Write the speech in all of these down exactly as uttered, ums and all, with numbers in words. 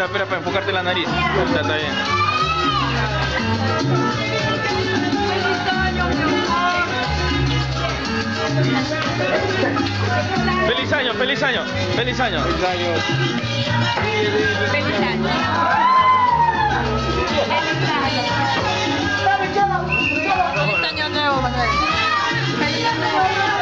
espera, espera, para enfocarte la nariz. Está, está bien. Feliz año, feliz año, feliz año. Feliz año. Feliz año. Feliz año nuevo, Manuel. Feliz año nuevo.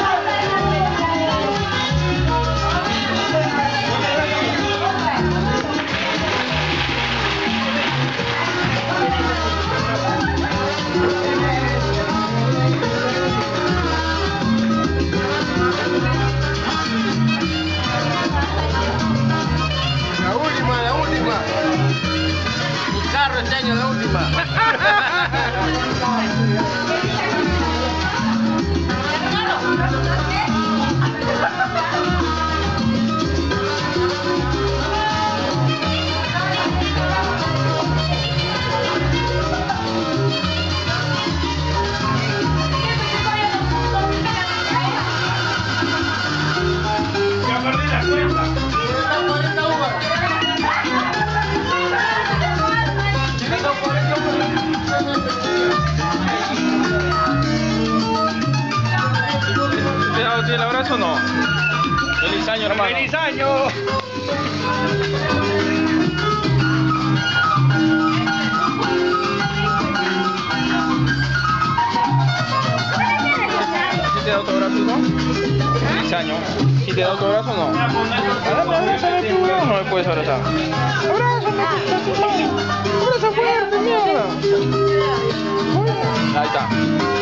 La última, la última. Mi carro este año, la última. ¿Te ha dado el abrazo o no? Feliz año, hermano. ¡Feliz año! ¿Sí te da otro abrazo, no? Feliz año. ¿Sí te da otro abrazo o no? Abrázame, abrázame, tú, no me puedes abrazar. Abrázame, abraza fuerte, mierda. Ahí está.